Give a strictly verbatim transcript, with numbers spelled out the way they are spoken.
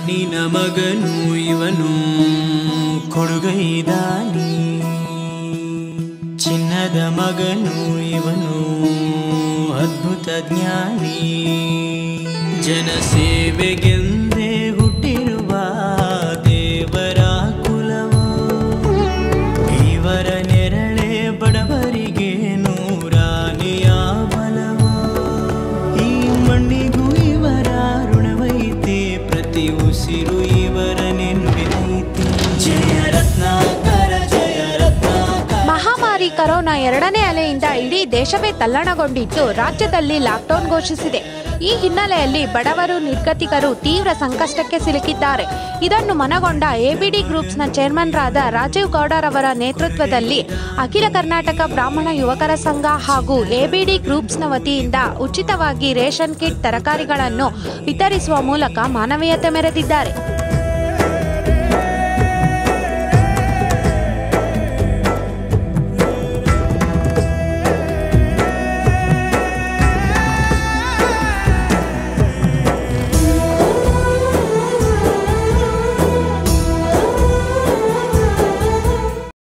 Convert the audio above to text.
ಮಣ್ಣಿನ ಮಗನು ಇವನು ಕೊಡುಗೈದಾನಿ, ಚಿನ್ನದ ಮಗನು ಇವನು ಅದ್ಭುತ ಜ್ಞಾನಿ. ಜನಸೇವೆಗೆಂದೇ ಹುಟ್ಟಿರುವ ದೇವರ ಕುಲವೋ, ಇವರ ನೆರಳೆ ಬಡವರಿಗೆ ನೂರಾನೆಯ ಬಲವೋ. ಈ ಮಣ್ಣಿಗೂ ಇವರ ಋಣವೈತೆ, ಪ್ರತಿ ಉಸಿರು ಇವರ ನೆನಪಿನೈತೆ. ಜಯ ರತ್ನಾಕರ ಜಯ ರತ್ನಾಕರ. ಮಹಾಮಾರಿ ಕರೋನಾ ಎರಡನೇ ಅಲೆಯಿಂದ ಇಡೀ ದೇಶವೇ ತಲ್ಲಣಗೊಂಡಿದ್ದು ರಾಜ್ಯದಲ್ಲಿ ಲಾಕ್ಡೌನ್ ಘೋಷಿಸಿದೆ. ಈ ಹಿನ್ನೆಲೆಯಲ್ಲಿ ಬಡವರು ನಿರ್ಗತಿಕರು ತೀವ್ರ ಸಂಕಷ್ಟಕ್ಕೆ ಸಿಲುಕಿದ್ದಾರೆ. ಇದನ್ನು ಮನಗೊಂಡ ಎಬಿಡಿ ಗ್ರೂಪ್ಸ್ನ ಚೇರ್ಮನ್ರಾದ ರಾಜೀವ್ ಗೌಡರವರ ನೇತೃತ್ವದಲ್ಲಿ ಅಖಿಲ ಕರ್ನಾಟಕ ಬ್ರಾಹ್ಮಣ ಯುವಕರ ಸಂಘ ಹಾಗೂ ಎಬಿಡಿ ಗ್ರೂಪ್ಸ್ನ ವತಿಯಿಂದ ಉಚಿತವಾಗಿ ರೇಷನ್ ಕಿಟ್ ತರಕಾರಿಗಳನ್ನು ವಿತರಿಸುವ ಮೂಲಕ ಮಾನವೀಯತೆ ಮೆರೆದಿದ್ದಾರೆ.